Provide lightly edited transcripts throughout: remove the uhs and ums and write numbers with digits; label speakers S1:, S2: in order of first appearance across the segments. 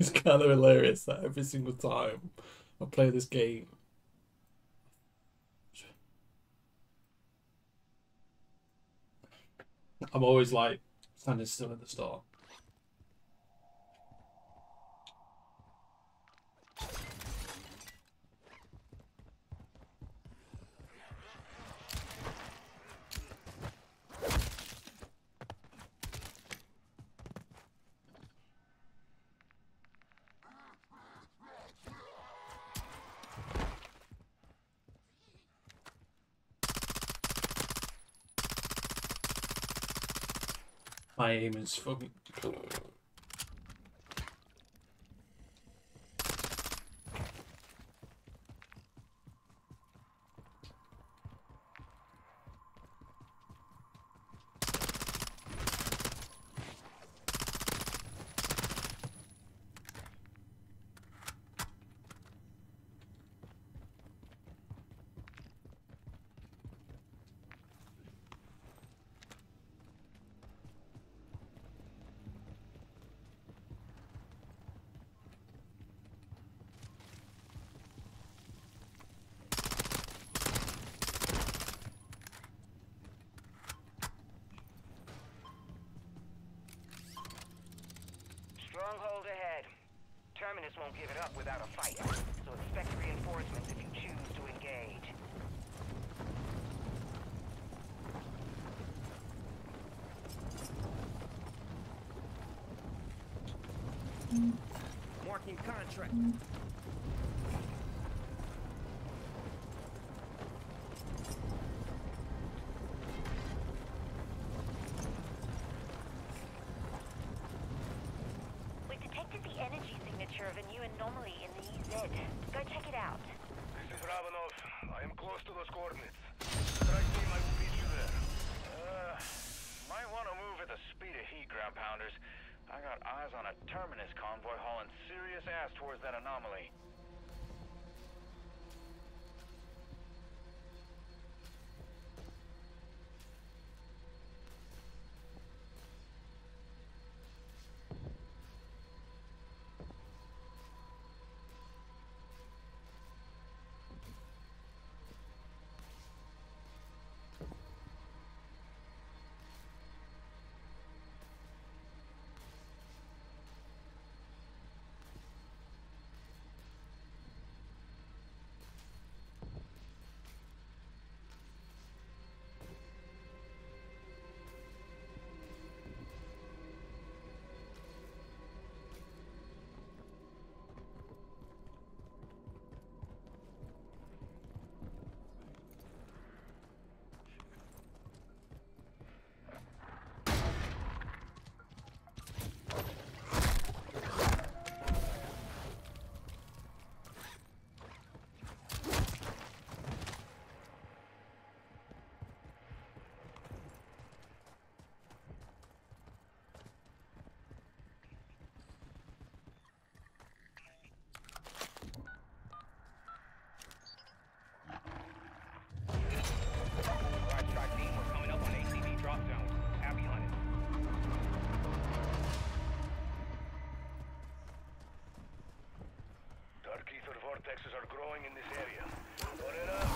S1: It's kind of hilarious that every single time I play this game, I'm always like standing still at the start. My aim is fucking.
S2: Stronghold ahead. Terminus won't give it up without a fight, so expect reinforcements if you choose to engage. Marking contract.
S3: Of a new anomaly in the EZ. Go check it out.
S4: This is Ravenov. I am close to those coordinates. Strike team, I will meet you there. Might want to move at the speed of heat, ground pounders. I got eyes on a Terminus convoy hauling serious ass towards that anomaly. Vortexes are growing in this area. Put it up.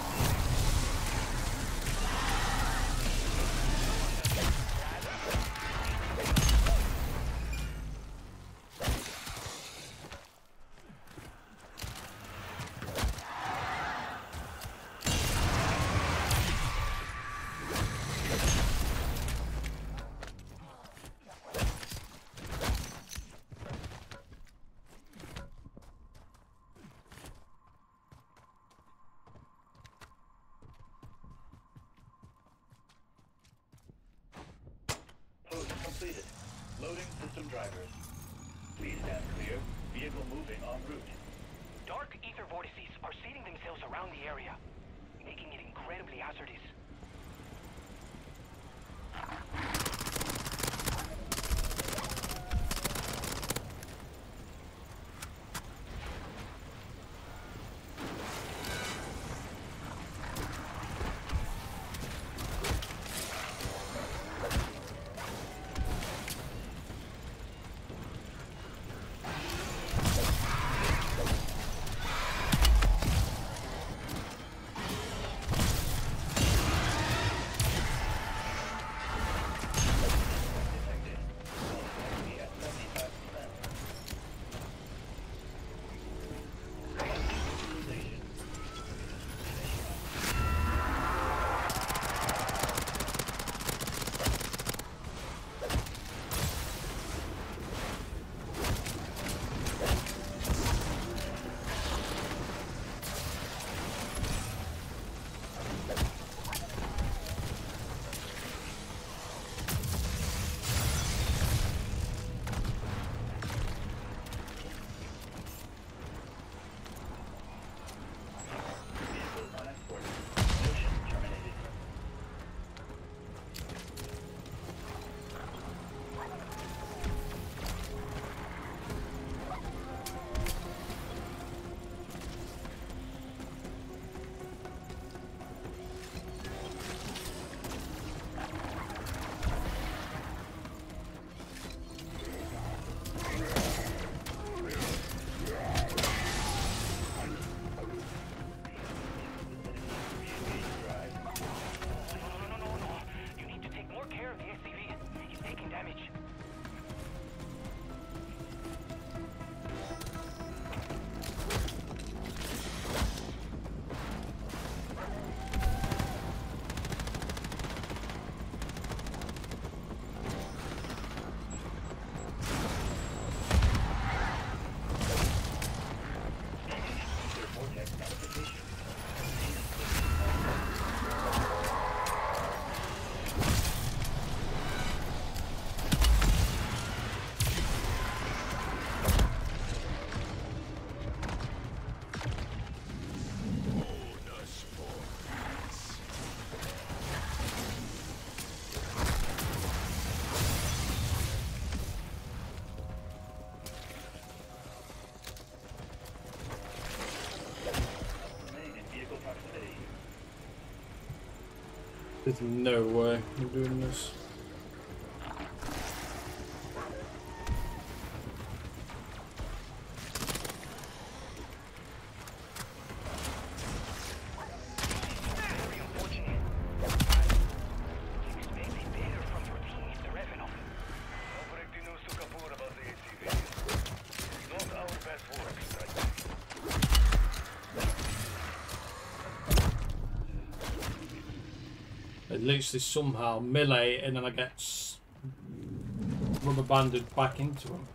S5: Completed. Loading system drivers. Please stand clear. Vehicle moving en route.
S2: Dark ether vortices are seeding themselves around the area, making it incredibly hazardous.
S1: There's no way I'm doing this. Literally somehow melee and then I get rubber banded back into him.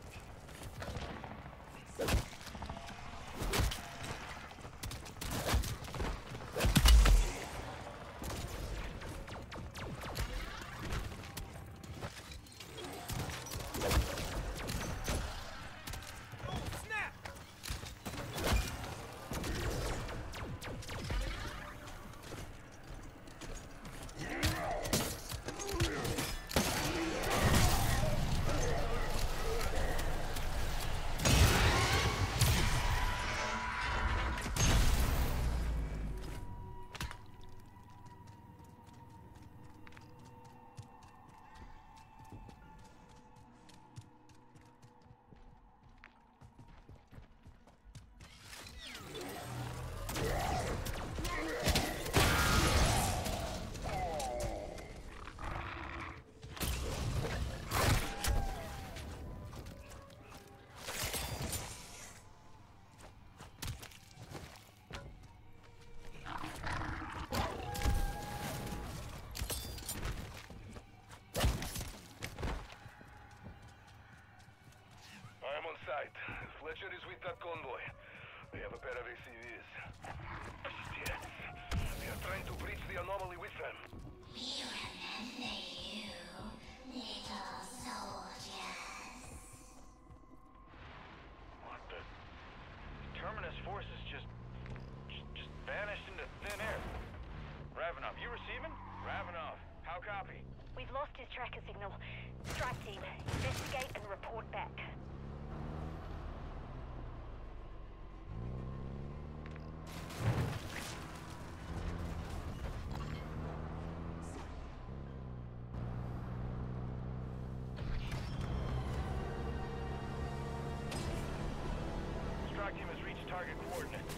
S6: Fletcher is with that convoy. They have a pair of ACVs. Yes. They are trying to breach the anomaly with them.
S7: We remember you, little soldiers.
S4: What the? Terminus forces just vanished into thin air. Ravenov, you receiving? Ravenov, how copy?
S3: We've lost his tracker signal. Strike team, investigate and report back.
S4: Strike team has reached target coordinates.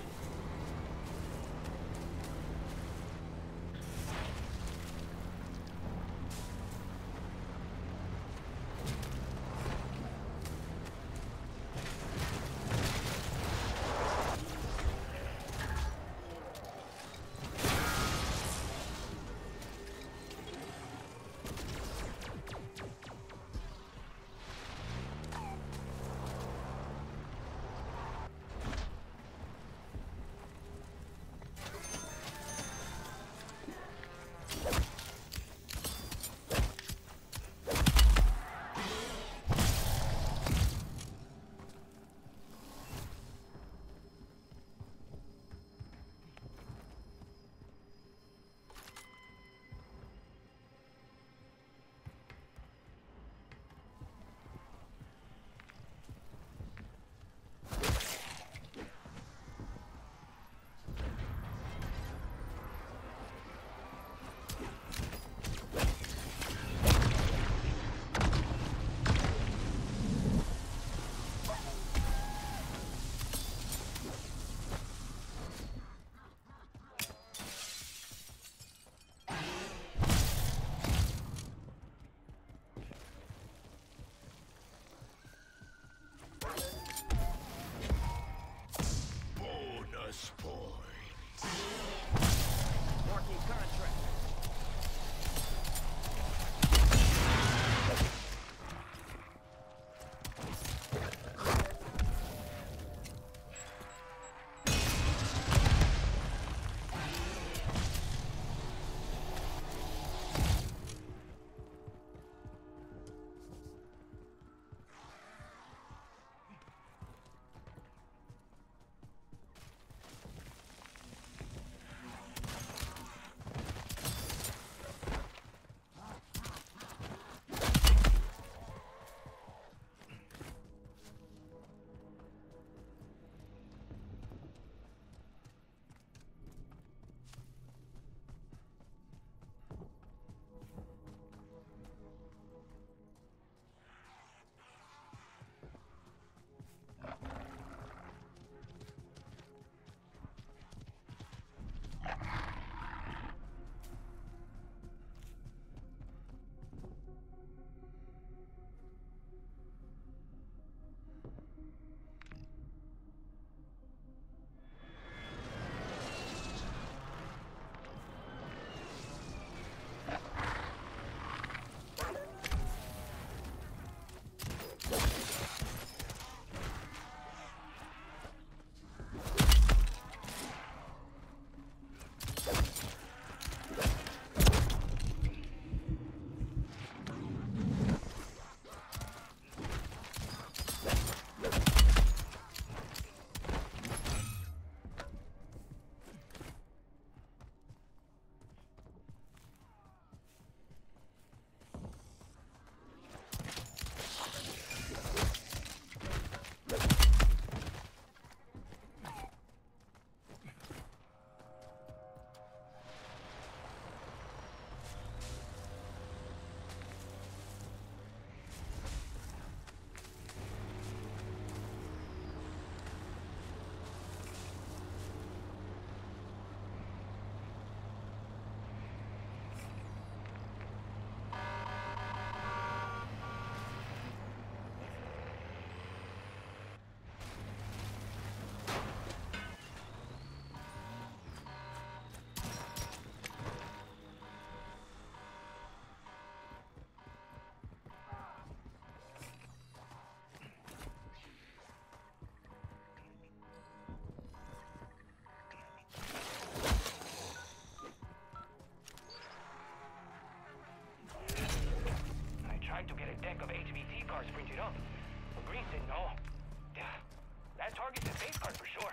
S2: tried to get a deck of HVT cards printed up. But Green said no. Yeah, that target's a base card for sure.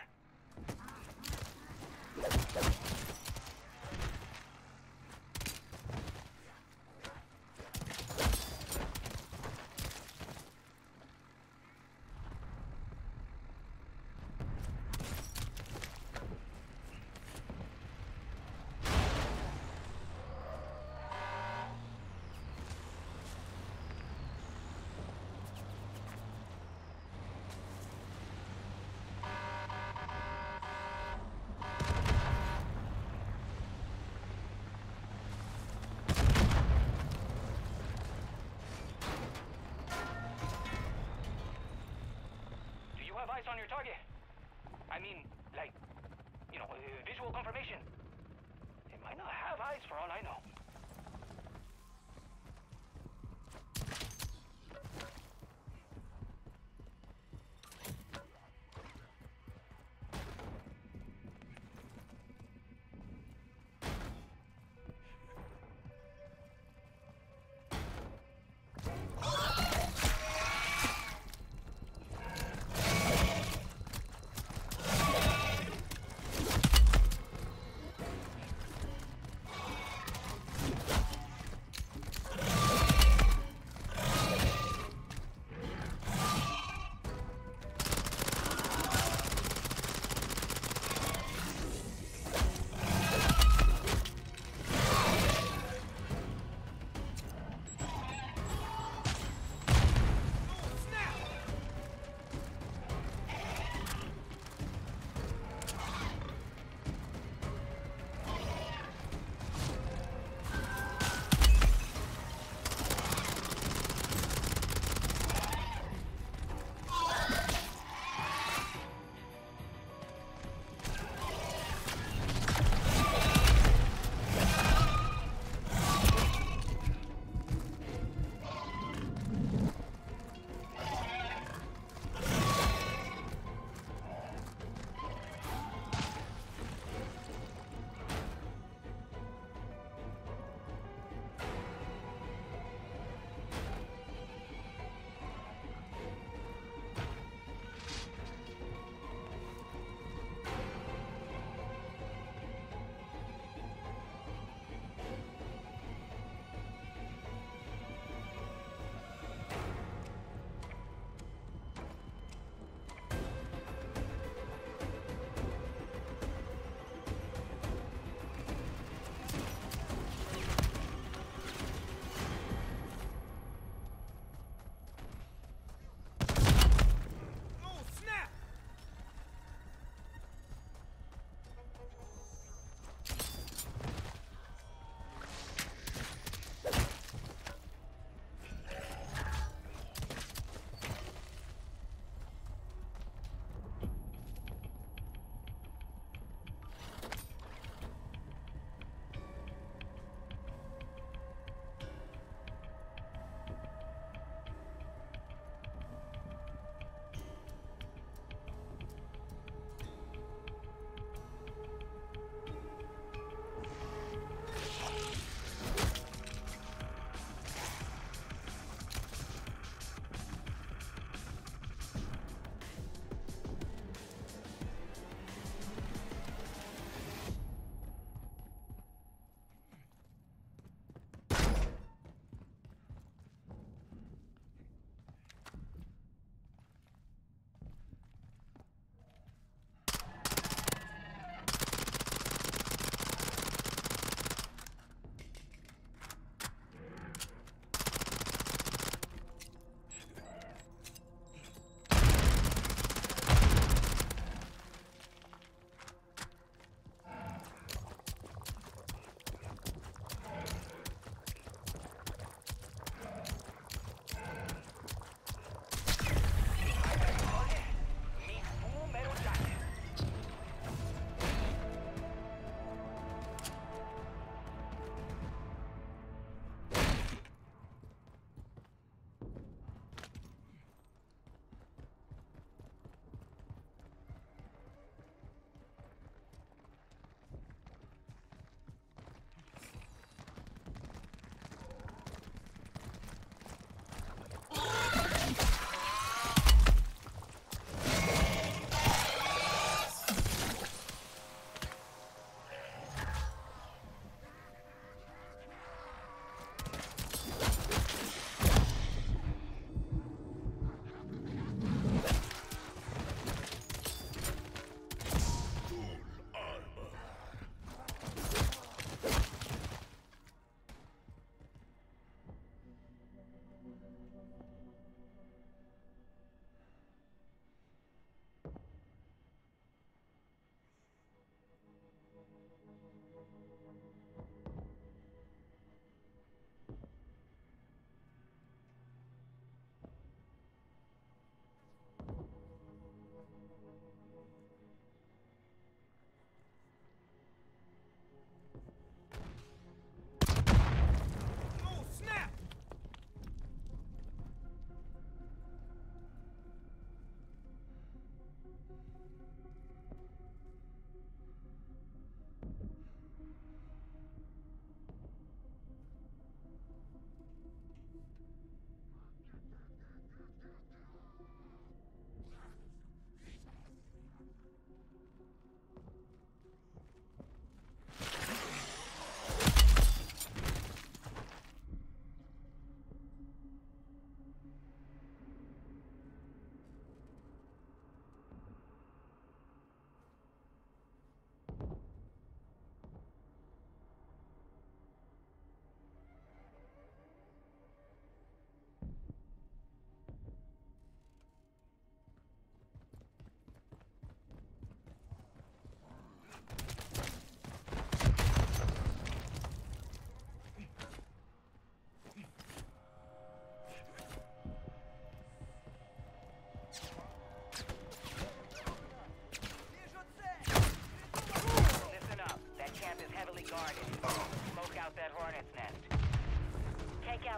S2: Have eyes on your target. I mean, like, you know, visual confirmation. They might not have eyes for all I know.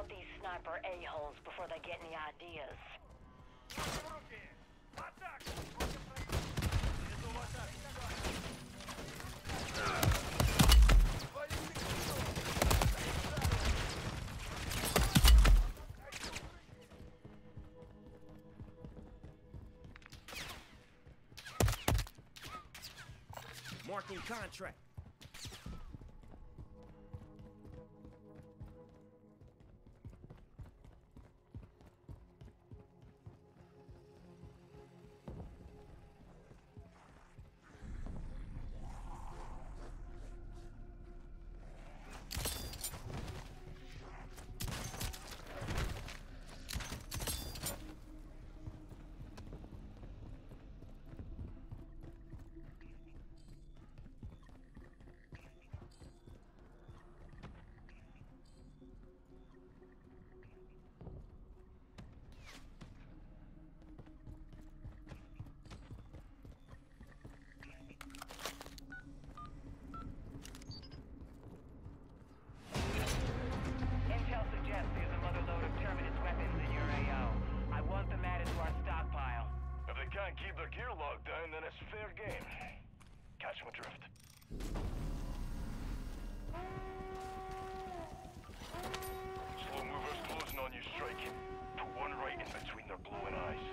S3: out these sniper a-holes before they get any ideas.
S8: Marking contract.
S2: Intel suggests there's a mother load of Terminus weapons in your AO. I want them added to our stockpile.
S6: If they can't keep their gear locked down, then it's fair game. Catch my drift. Slow movers closing on you, striking. Put one right in between their glowing eyes.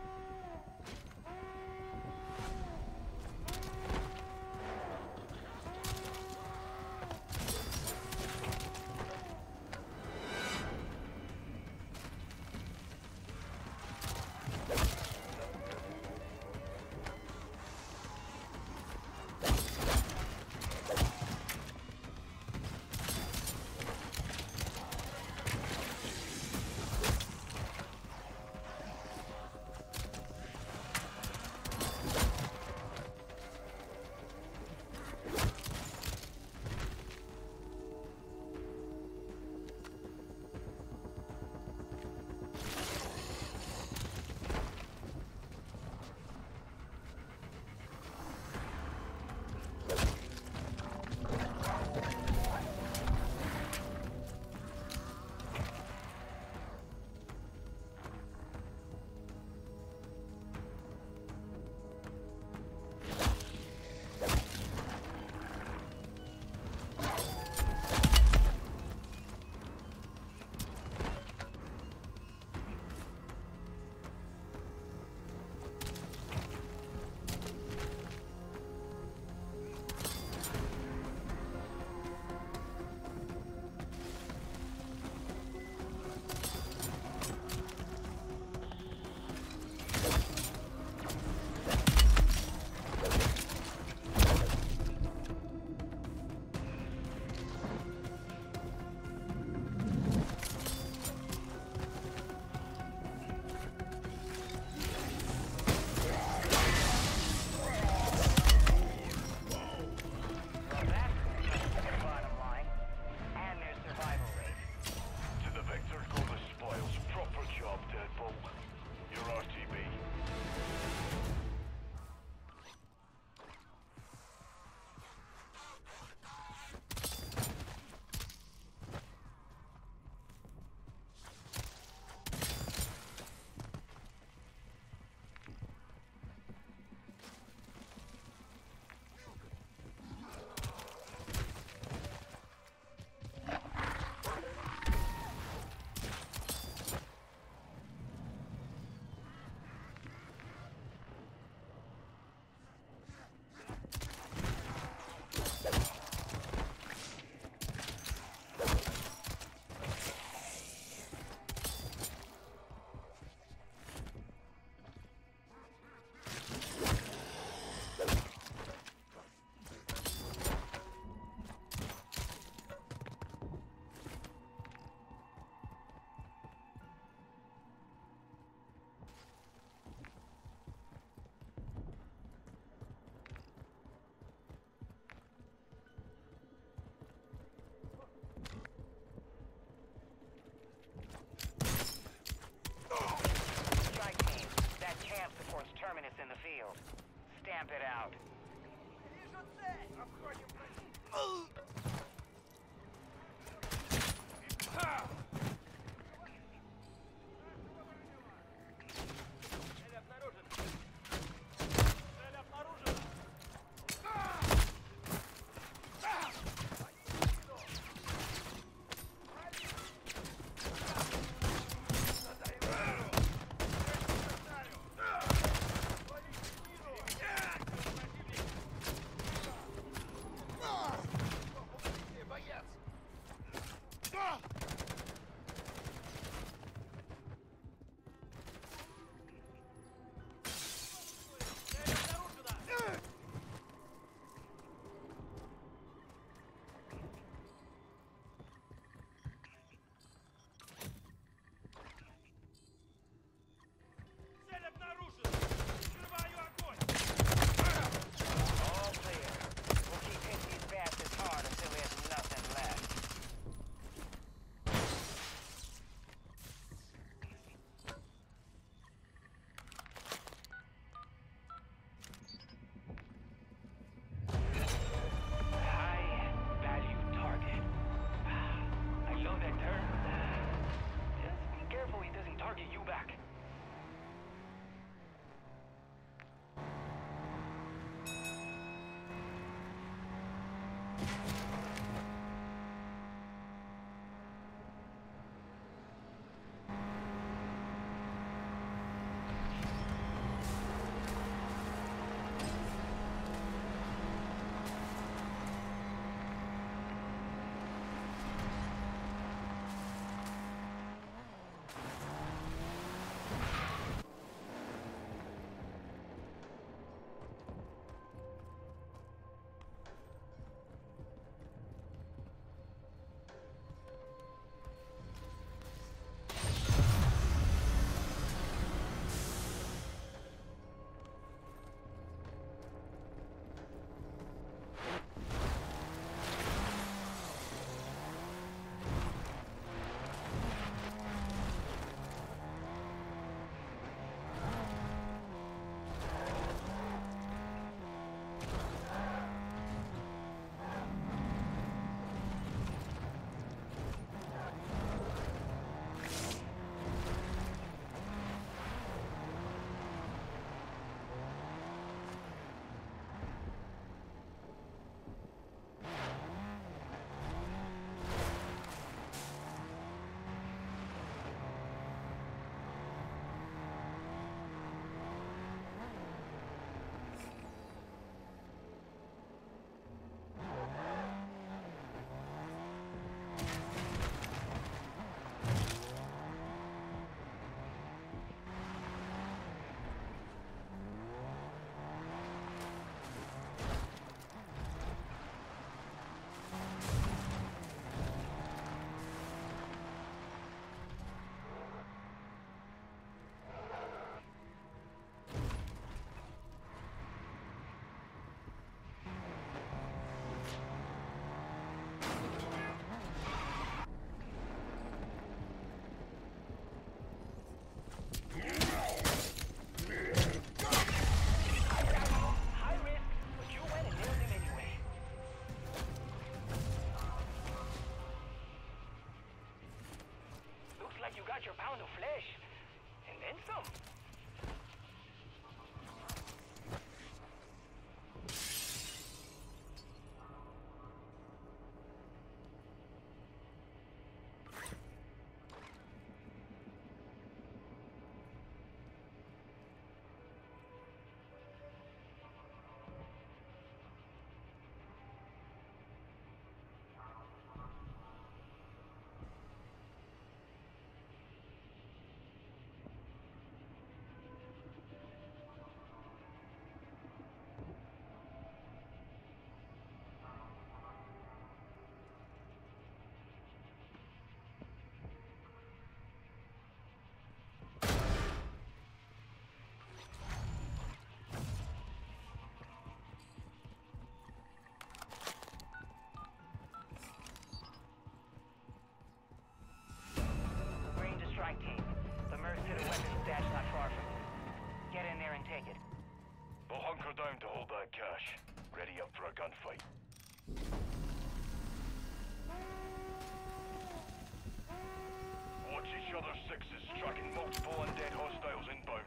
S2: Stamp it out. like you got your pound of flesh. And then some. Strike team. The Mercs hit a weapons stash not far from you. Get in there and take it.
S6: We'll hunker down to hold that cash. Ready up for a gunfight. Watch each other's sixes, tracking multiple undead hostiles inbound.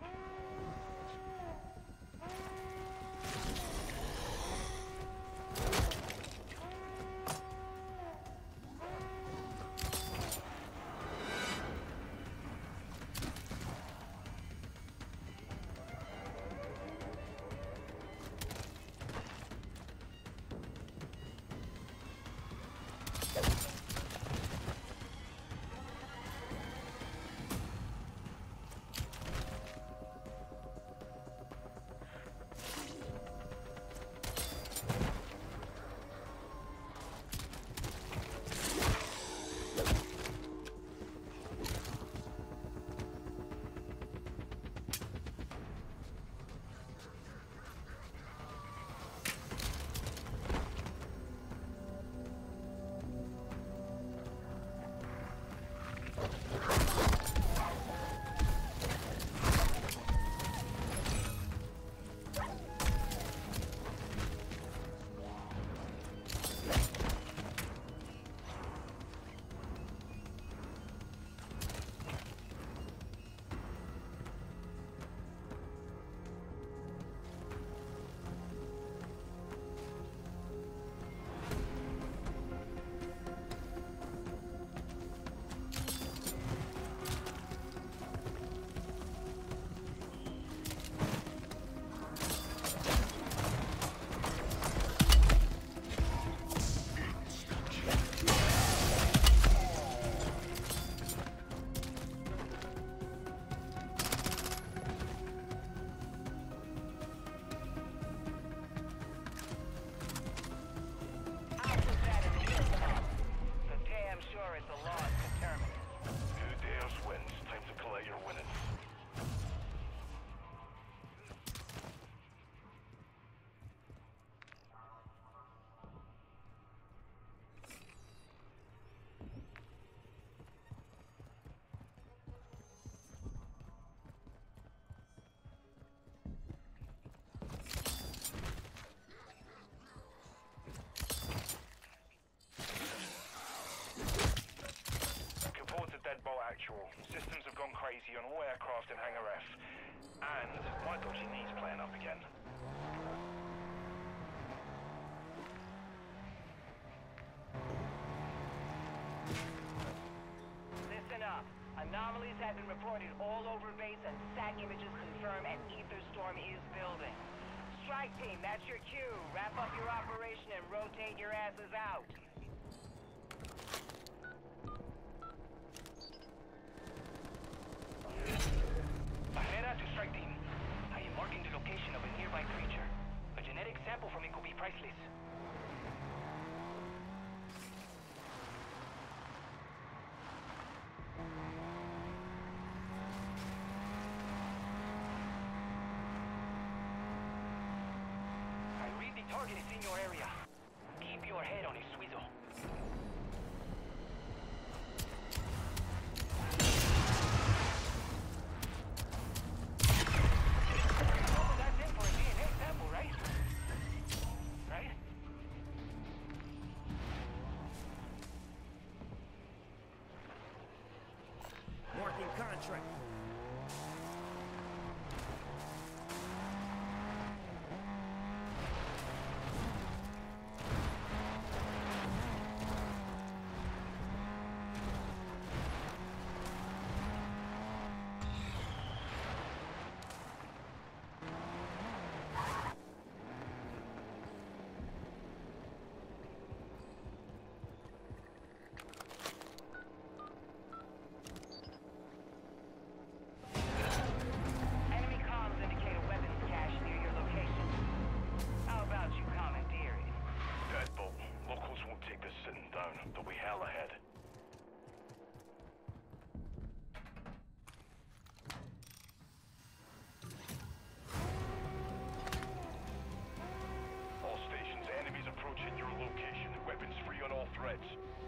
S6: Systems have gone crazy on all aircraft in Hangar F. And my dodgy knee's playing up again.
S2: Listen up. Anomalies have been reported all over base and SAC images confirm an ether storm is building. Strike team, that's your cue. Wrap up your operation and rotate your asses out. To strike team. I am marking the location of a nearby creature. A genetic sample from it could be priceless. I read the target is in your area. Keep your head on a swivel.
S8: contract.
S2: Enemy comms indicate a weapons cache near your location. How about you commandeer it?
S6: Deadbolt. Locals won't take this sitting down. There'll be hell ahead. All stations, enemies approaching your location. Weapons free on all threats.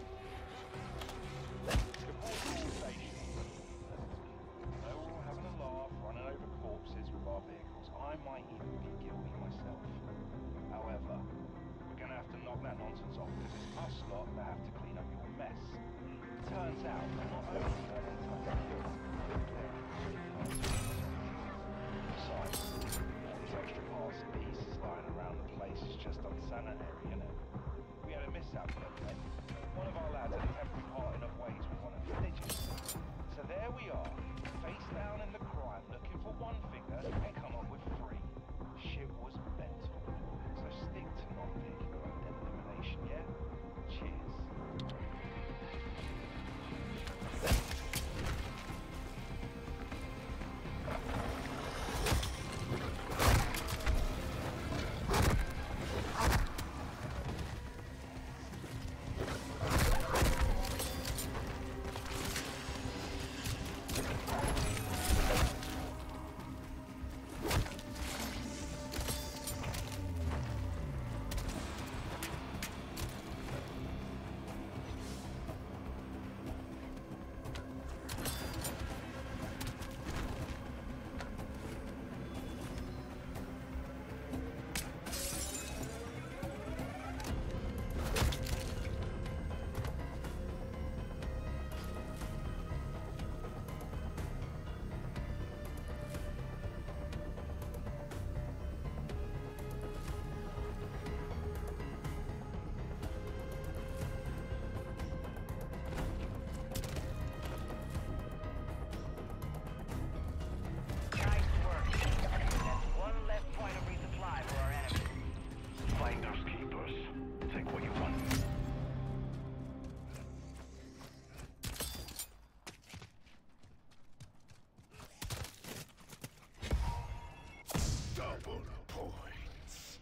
S9: Good morning, all stations. I know we're all having a laugh, running over corpses with our vehicles. I might even be guilty myself. However, we're going to have to knock that nonsense off because it's us lot that have to clean up your mess. Turns out that not only do I need to besides, all these extra parts and pieces lying around the place is just unsanitary, innit? We had a mishap the other day. One of our lads had a temporary parting of ways with one of the digits. So there we are, face down in the crime, looking for one figure and come up with three. Shit was mental. So stick to non-vehicular elimination, yeah? Cheers.
S2: Nice work. That's one less point of resupply for our enemy.
S6: Finders keepers. Take what you want. Double points.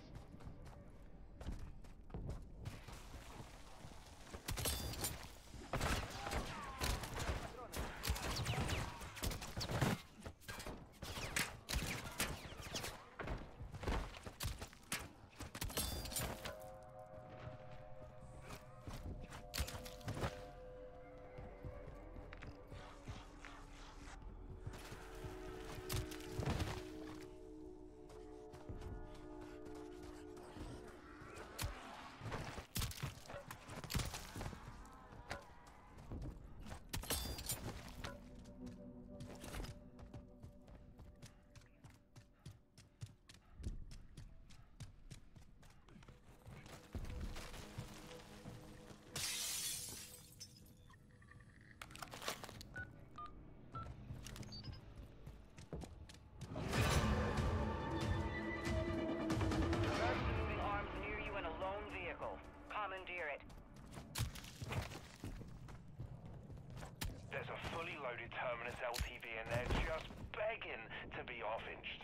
S2: Guards moving arms near you in a lone vehicle. Commandeer it.
S6: There's a fully loaded Terminus LTV in there just begging to be off-inched.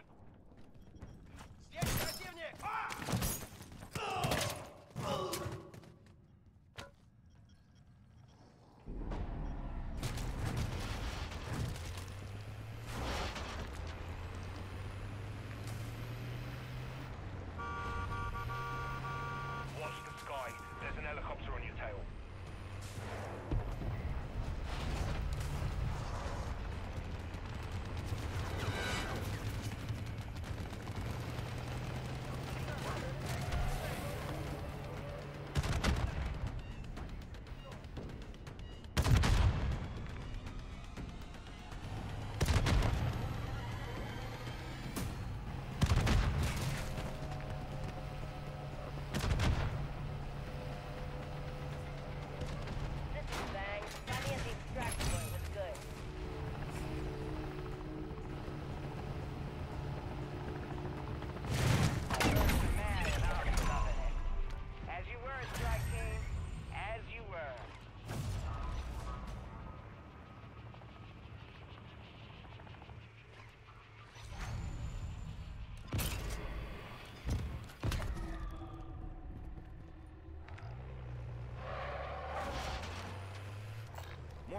S6: Watch the sky. There's an helicopter on your tail.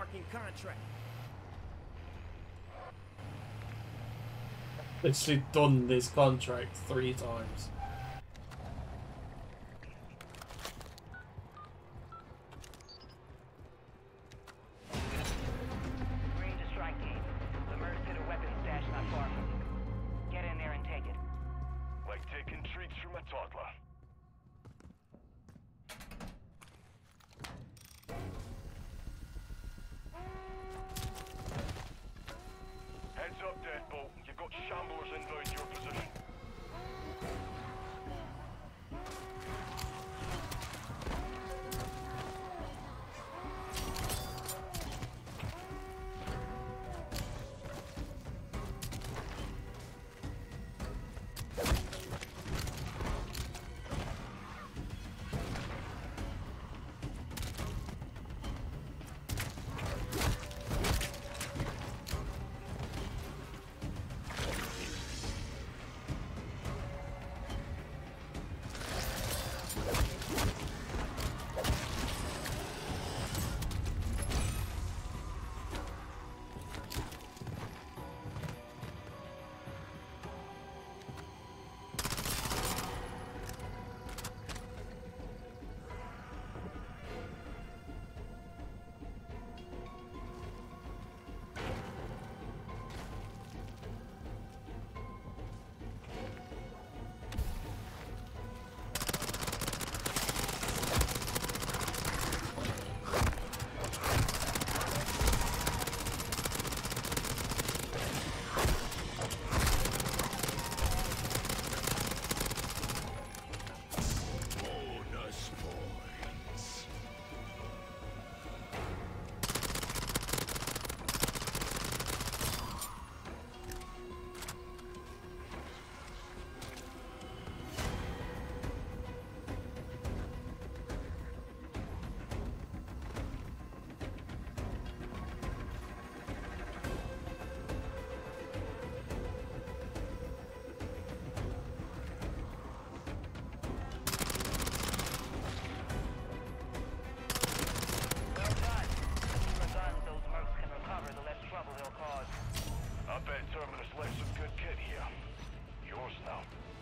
S8: Marking contract.
S1: Literally done this contract 3 times.
S2: Green to strike team. The Mercs hit a weapon stash not far from you. Get in there and take it.
S6: Like taking treats from a toddler. Heads up, Deadbolt. You've got shamblers inbound your position. Terminus left some good kit here. Yours now.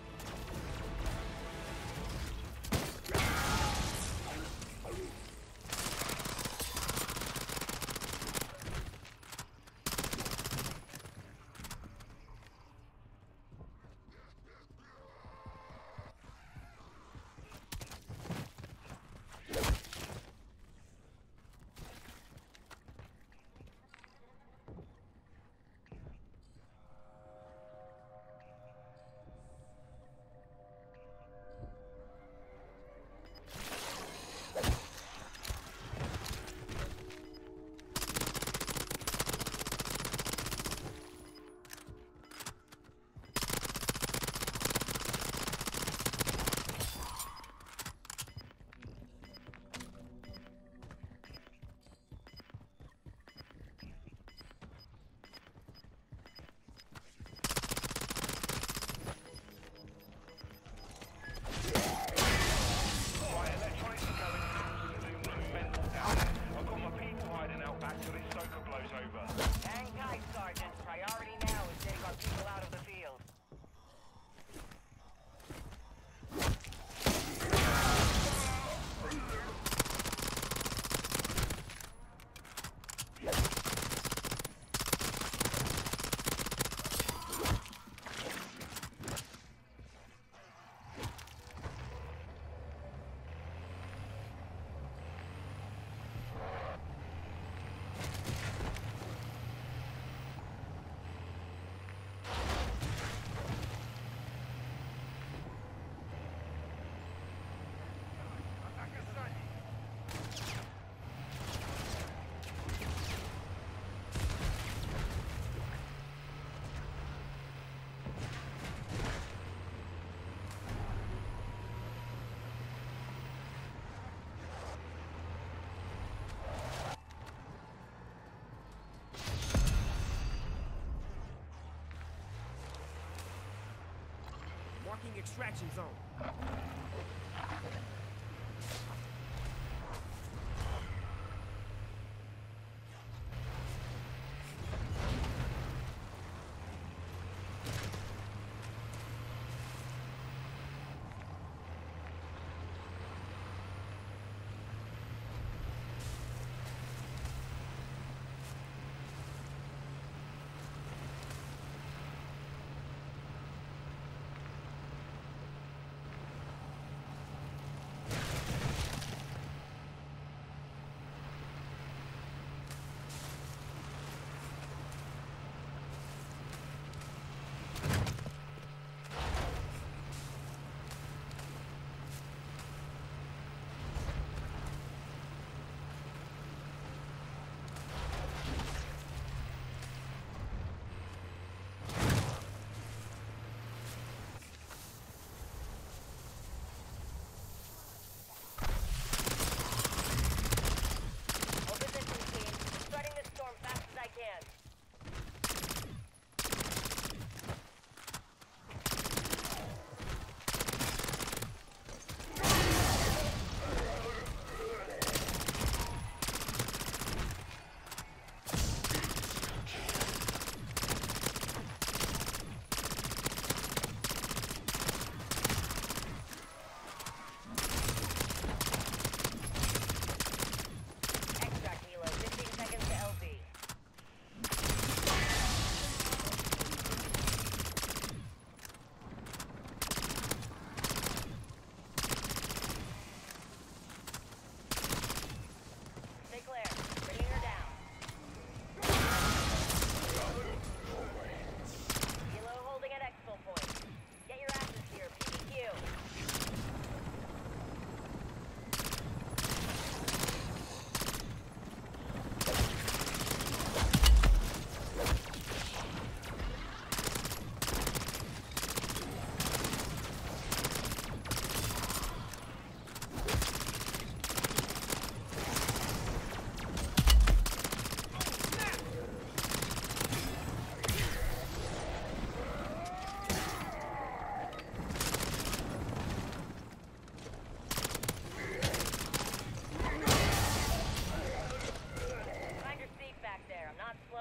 S8: Marking extraction zone.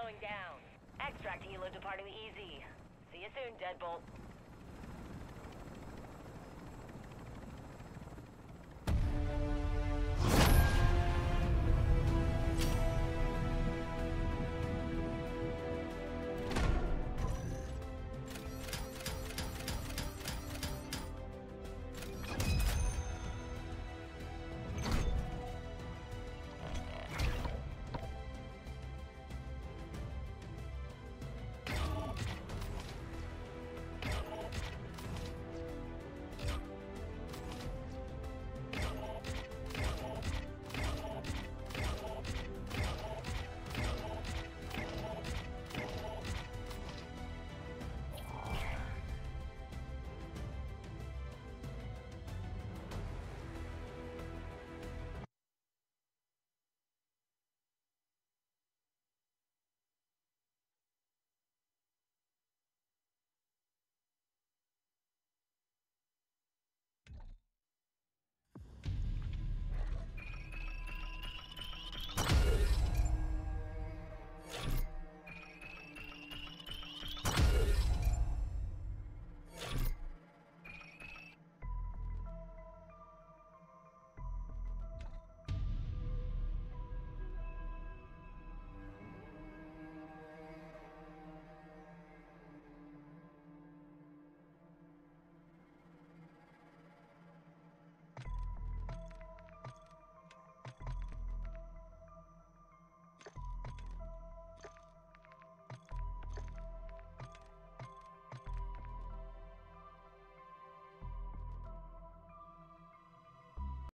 S2: going down. Extract helo departing the EZ. See you soon, Deadbolt.